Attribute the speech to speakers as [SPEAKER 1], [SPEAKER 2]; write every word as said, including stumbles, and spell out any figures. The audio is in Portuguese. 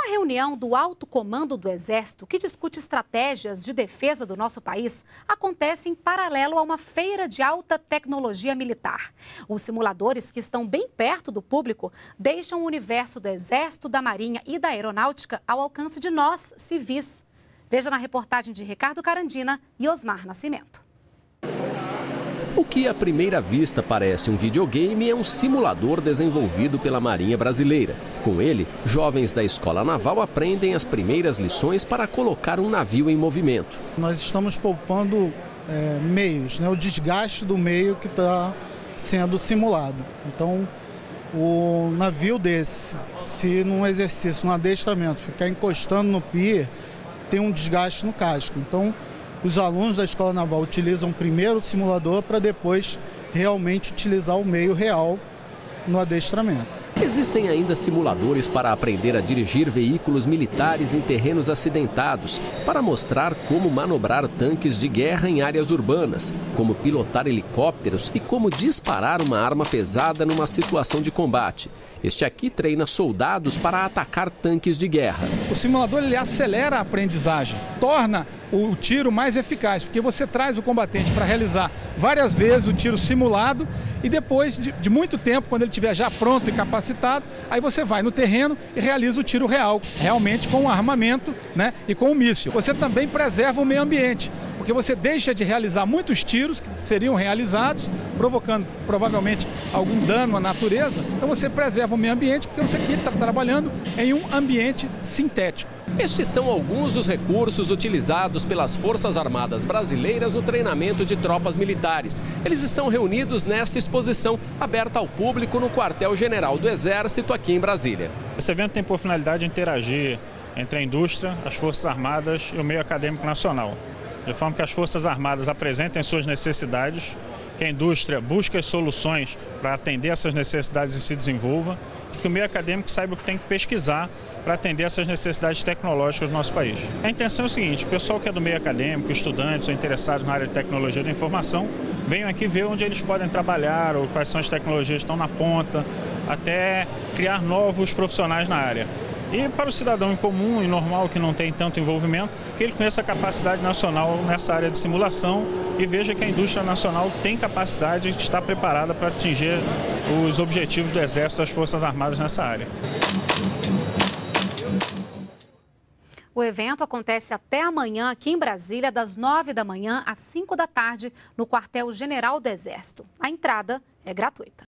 [SPEAKER 1] reunião do Alto Comando do Exército, que discute estratégias de defesa do nosso país, acontece em paralelo a uma feira de alta tecnologia militar. Os simuladores, que estão bem perto do público, deixam o universo do Exército, da Marinha e da Aeronáutica ao alcance de nós, civis. Veja na reportagem de Ricardo Carandina e Osmar Nascimento.
[SPEAKER 2] O que à primeira vista parece um videogame é um simulador desenvolvido pela Marinha Brasileira. Com ele, jovens da Escola Naval aprendem as primeiras lições para colocar um navio em movimento.
[SPEAKER 3] Nós estamos poupando é, meios, né, o desgaste do meio que está sendo simulado. Então, o navio desse, se num exercício, num adestramento, ficar encostando no pier, tem um desgaste no casco. Então, os alunos da Escola Naval utilizam primeiro o simulador para depois realmente utilizar o meio real no adestramento.
[SPEAKER 2] Existem ainda simuladores para aprender a dirigir veículos militares em terrenos acidentados, para mostrar como manobrar tanques de guerra em áreas urbanas, como pilotar helicópteros e como disparar uma arma pesada numa situação de combate. Este aqui treina soldados para atacar tanques de guerra.
[SPEAKER 4] O simulador ele acelera a aprendizagem, torna o tiro mais eficaz, porque você traz o combatente para realizar várias vezes o tiro simulado e depois de, de muito tempo, quando ele estiver já pronto e capacitado, aí você vai no terreno e realiza o tiro real, realmente com o armamento, né, e com o míssil. Você também preserva o meio ambiente, porque você deixa de realizar muitos tiros que seriam realizados, provocando provavelmente algum dano à natureza. Então você preserva o meio ambiente, porque você aqui está trabalhando em um ambiente sintético.
[SPEAKER 2] Estes são alguns dos recursos utilizados pelas Forças Armadas Brasileiras no treinamento de tropas militares. Eles estão reunidos nesta exposição, aberta ao público no Quartel-General do Exército, aqui em Brasília.
[SPEAKER 5] Esse evento tem por finalidade interagir entre a indústria, as Forças Armadas e o meio acadêmico nacional, de forma que as Forças Armadas apresentem suas necessidades, que a indústria busque as soluções para atender essas necessidades e se desenvolva, e que o meio acadêmico saiba o que tem que pesquisar para atender essas necessidades tecnológicas do nosso país. A intenção é o seguinte: o pessoal que é do meio acadêmico, estudantes ou interessados na área de tecnologia da informação, venham aqui ver onde eles podem trabalhar ou quais são as tecnologias que estão na ponta, até criar novos profissionais na área. E para o cidadão em comum e normal, que não tem tanto envolvimento, que ele conheça a capacidade nacional nessa área de simulação e veja que a indústria nacional tem capacidade e está preparada para atingir os objetivos do Exército e das Forças Armadas nessa área.
[SPEAKER 1] O evento acontece até amanhã aqui em Brasília, das nove da manhã às cinco da tarde, no Quartel-General do Exército. A entrada é gratuita.